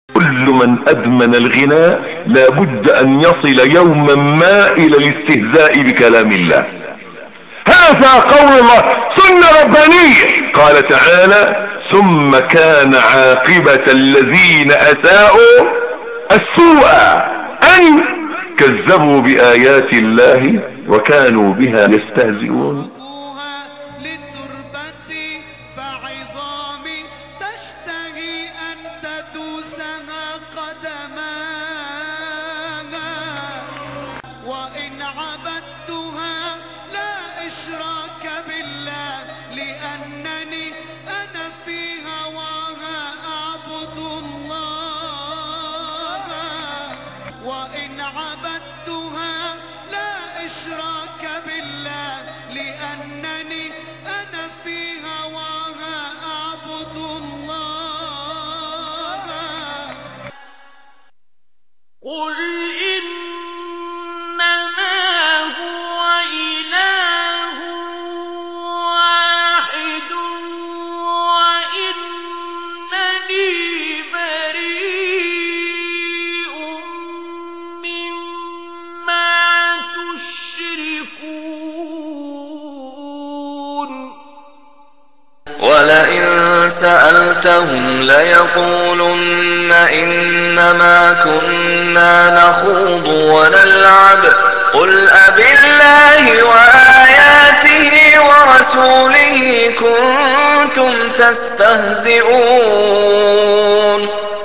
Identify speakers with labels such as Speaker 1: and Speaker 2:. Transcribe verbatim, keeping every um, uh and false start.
Speaker 1: كل من أدمن الغناء لابد أن يصل يوما ما إلى الاستهزاء بكلام الله. هذا قول الله، سنة ربانية. قال تعالى: ثم كان عاقبة الذين أساءوا السوء أن كذبوا بآيات الله وكانوا بها يستهزئون.
Speaker 2: وإن عبدتها لا إشراك بالله لأنني أنا في هواها أعبد الله. وإن عبدتها لا إشراك بالله لأنني أنا في هواها أعبد الله. قل
Speaker 3: ولئن سألتهم ليقولن إنما كنا نخوض ونلعب قل أبالله وآياته ورسوله كنتم تستهزئون.